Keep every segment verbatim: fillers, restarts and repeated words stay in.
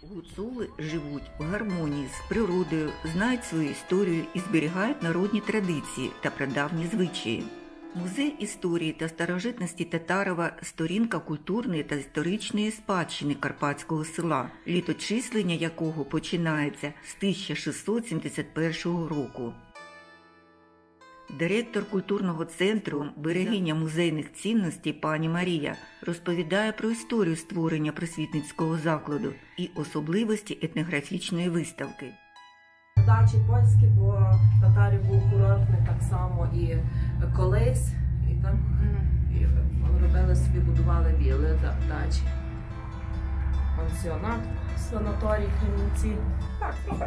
Гуцули живуть в гармонії з природою, знають свою історію і зберігають народні традиції та прадавні звичаї. Музей історії та старожитності Татарова – сторінка культурної та історичної спадщини Карпатського села, літочислення якого починається з тисяча шістсот сімдесят першого року. Директор культурного центру, берегиня музейних цінностей пані Марія розповідає про історію створення просвітницького закладу і особливості етнографічної виставки. Дачі польські, бо татарів був курортний так само і колись, і там і робили собі, будували вілли, дачі. Пансіонат, санаторій, Кремінці. Так, проходь.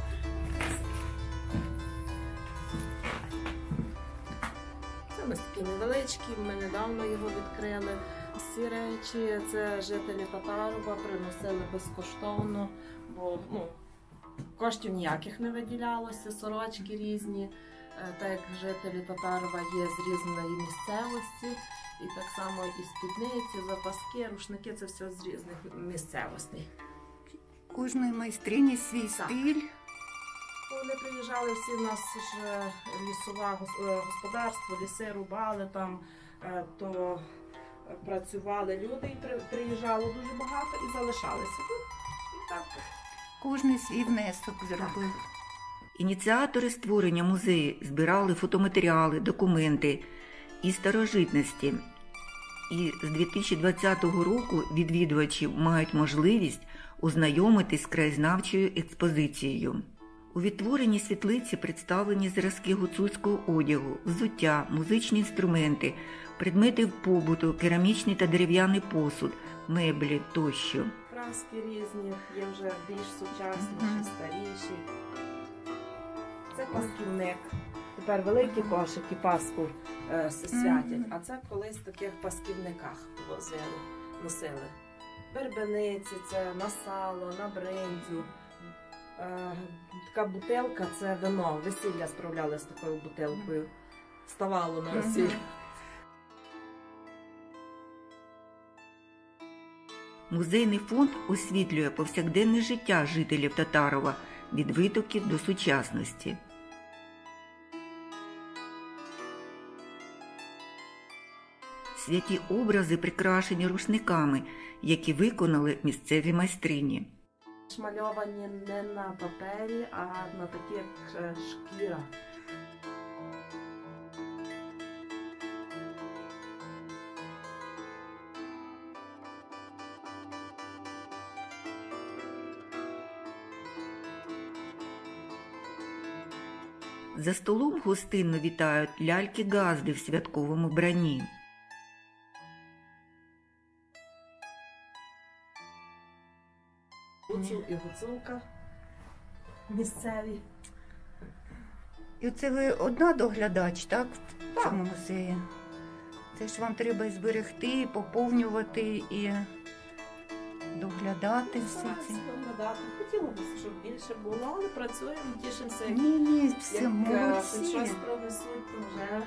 Це ми такі невеличкі, ми недавно його відкрили. Всі речі це жителі Татарова приносили безкоштовно, бо ну, коштів ніяких не виділялося, сорочки різні, так як жителі Татарова є з різної місцевості, і так само і спідниці, запаски, рушники – це все з різних місцевостей. Кожної майстрині свій так. стиль. Вони приїжджали всі, у нас ж лісове господарство, ліси рубали там, то працювали люди, і приїжджало дуже багато і залишалися тут. І так. Кожний свій внесок зробив. Ініціатори створення музею збирали фотоматеріали, документи і старожитності. І з дві тисячі двадцятого року відвідувачі мають можливість ознайомитись з краєзнавчою експозицією. У відтворенні світлиці представлені зразки гуцульського одягу, взуття, музичні інструменти, предмети побуту, керамічний та дерев'яний посуд, меблі тощо. Краски різні, є вже більш сучасніші, старіші. Це пасківник. Тепер великі кошики паску е, святять, а це колись в таких пасківниках возили, носили. Бербениці, це на сало, на бриндзю. Е, така бутилка – це вино, весілля справляли з такою бутилкою. Ставало на весілля. Музейний фонд освітлює повсякденне життя жителів Татарова від витоків до сучасності. Святі образи прикрашені рушниками, які виконали місцеві майстрині. Шмальовані не на папері, а на таких шкірах. За столом гостинно вітають ляльки-газди в святковому вбранні. Гуцул і гуцулка місцеві. І це ви одна доглядач, так, в цьому музеї? Це ж вам треба і зберегти, поповнювати і доглядати все це. Доглядати. Хотілося б, щоб більше було, але працюємо, тішимося. Ні, ні, все, як молодці. щось пронесуть, то вже.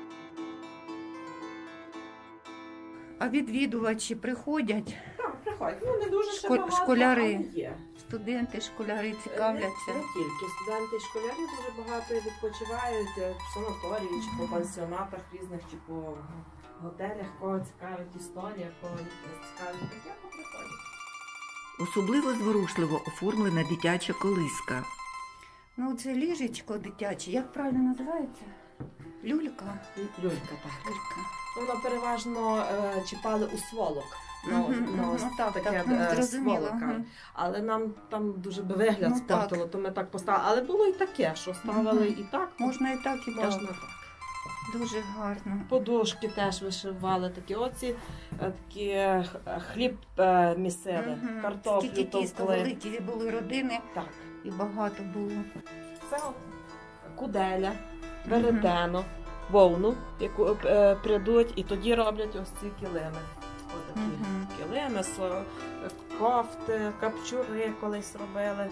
А відвідувачі приходять? Так, приходять. Ну, не дуже ще Шко- багато, школяри. але є. Студенти, школяри Не, цікавляться. не тільки. Студенти і школярі дуже багато відпочивають в санаторії, чи по пансіонатах різних, чи по готелях, кого цікавить історія, кого цікавить таке, то приходять. Особливо зворушливо оформлена дитяча колиска. Ну, це ліжечко дитяче, як правильно називається? Люлька? Люлька, так. Люлька. Воно переважно е, чіпали у сволок. На, Мгм, на ну, ось так, таке так, ну, е, зрозуміло, сволока. мгм. Але нам там дуже би вигляд Ну, спортило, так. то ми так поставили. Але було і таке, що ставили Мгм. і так. Можна і так, і Можна так. так. Дуже гарно. Подушки теж вишивали такі. Оці е, такі е, хліб е, місили, Мгм. картоплю Скільки тіста товкли. великі були родини, Так. і багато було. Це от куделя, веретено, вовну, яку е, прядуть, і тоді роблять ось ці килими. Отакі Мгм. килими, со- кофти, капчури колись робили.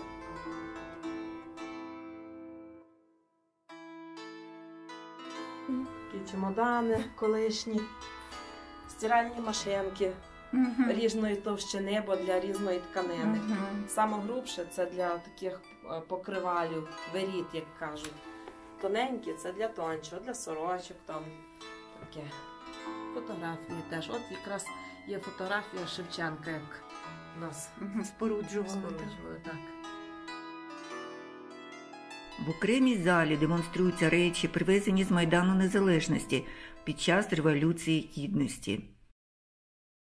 Такі чемодани колишні, стиральні машинки. Мгм. різної товщини, бо для різної тканини. Мгм. Саме грубше це для таких е, покривалів, веріт, як кажуть. Тоненькі це для тончого, для сорочок там таке. Фотографії теж. От якраз є фотографія Шевченка, як у нас Мгм. Споруджували. так. споруджували. Так. В окремій залі демонструються речі, привезені з Майдану Незалежності під час Революції Гідності.